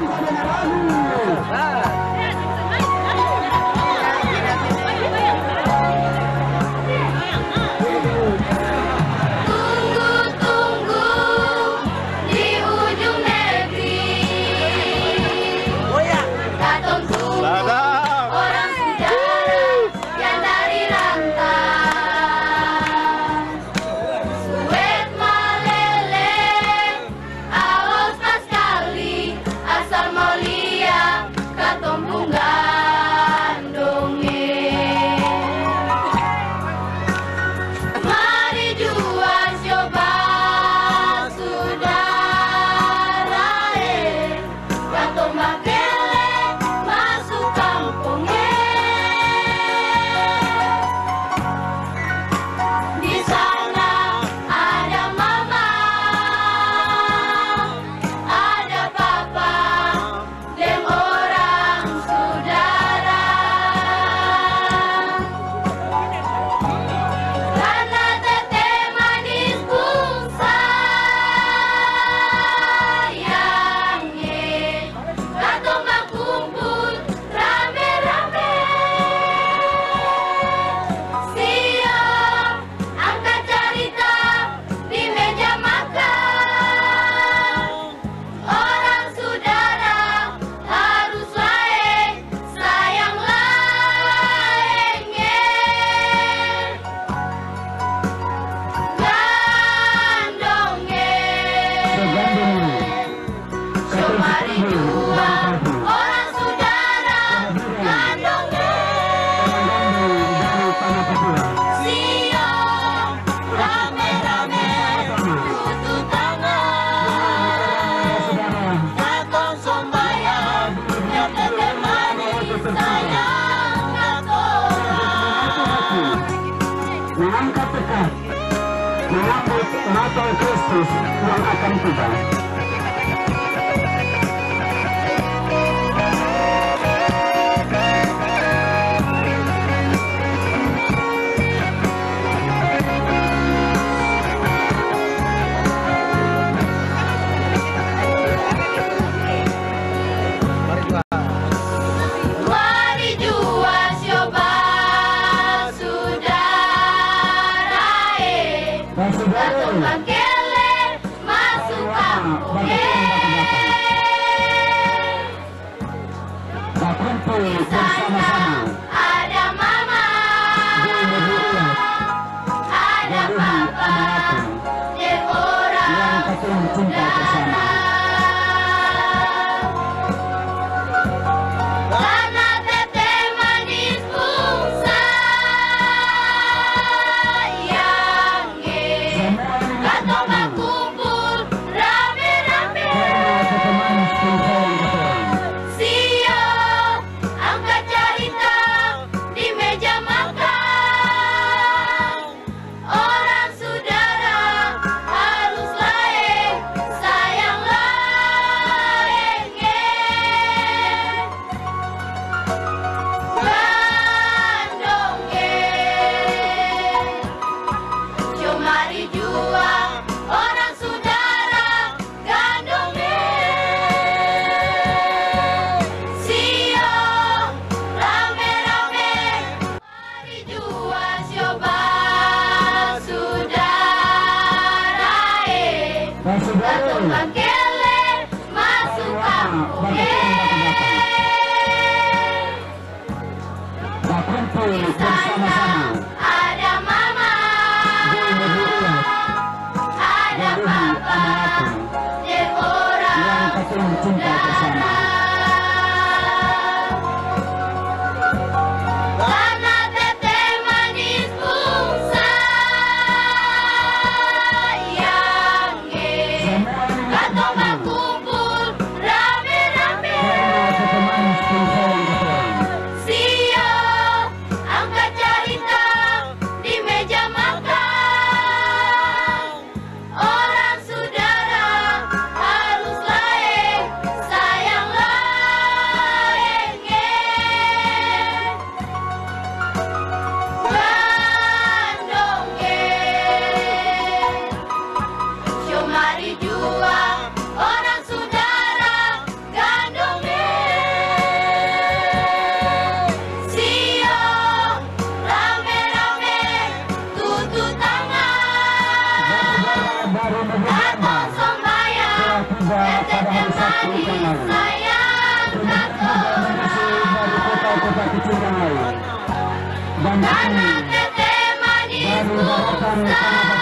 Mengangkat dekat, menyambut Natal Kristus yang akan tiba. Bersama-sama ada mama, ada papa, dan orang saudara. Karena teteh manis pun sayangnya, katong berkumpul rame-rame. Angkat cerita di meja makan. Orang saudara harus lain, sayang lainnya. Gandongnya, jom mari jual orang saudara gandongnya. Katong kele masuk kampung di sana ada mama, ada papa, dan orang saudara. Karena teteh manis pun sayangnya, katong berkumpul rame-rame. Siap angkat cerita di meja makan. Orang saudara harus lain, sayang lain. Jadi sayang satu dari kota-kota kecil yang lain. Dan tanah teteh manisku.